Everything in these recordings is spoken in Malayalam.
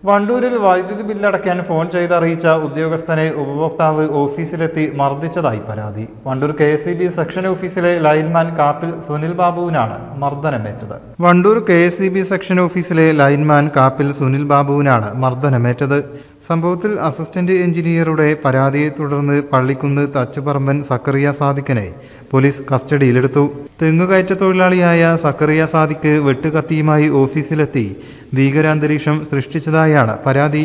വണ്ടൂരിൽ വൈദ്യുതി ബില്ലടയ്ക്കാൻ ഫോൺ ചെയ്തറിയിച്ച ഉദ്യോഗസ്ഥനെ ഉപഭോക്താവ് ഓഫീസിലെത്തി മർദ്ദിച്ചതായി പരാതി. വണ്ടൂർ KSEB സെക്ഷൻ ഓഫീസിലെ ലൈൻമാൻ കാപ്പിൽ സുനിൽ ബാബുവിനാണ് മർദ്ദനമേറ്റത്. സംഭവത്തിൽ അസിസ്റ്റന്റ് എഞ്ചിനീയറുടെ പരാതിയെ തുടർന്ന് പള്ളിക്കുന്ന് തച്ചുപറമ്പൻ സക്കറിയ സാദിഖിനെ പോലീസ് കസ്റ്റഡിയിലെടുത്തു. തെങ്ങുകയറ്റ തൊഴിലാളിയായ സക്കറിയ സാദിഖ് വെട്ടുകത്തിയുമായി ഓഫീസിലെത്തി ഭീകരാന്തരീക്ഷം സൃഷ്ടിച്ചതായാണ് പരാതി.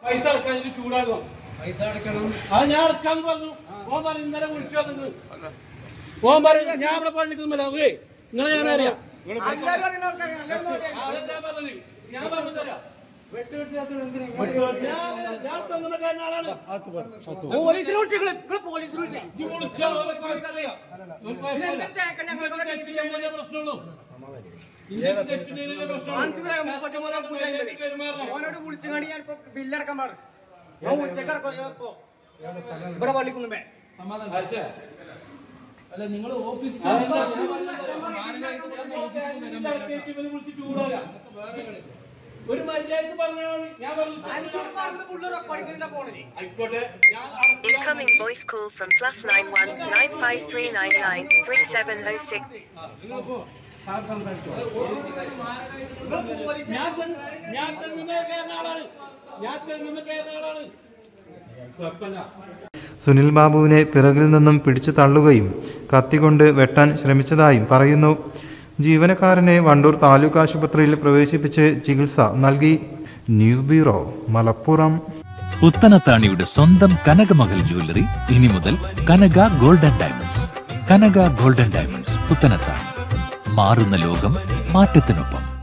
Incoming voice call from +91 95399 3706. Sunil ബാബുവിനെ പിറകിൽ നിന്നും പിടിച്ചു തള്ളുകയും കത്തികൊണ്ട് വെട്ടാൻ ശ്രമിച്ചതായും പറയുന്നു. ജീവനക്കാരനെ വണ്ടൂർ താലൂക്ക് ആശുപത്രിയിൽ പ്രവേശിപ്പിച്ച് ചികിത്സ നൽകി. News bureau, Malappuram. പുത്തനത്താണിയുടെ സ്വന്തം കനകമകൽ ജ്വല്ലറി ഇനി മുതൽ Kanaka golden diamonds. Kanaka golden diamonds, Puthanathani. മാറുന്ന ലോകം, മാറ്റത്തിനൊപ്പം.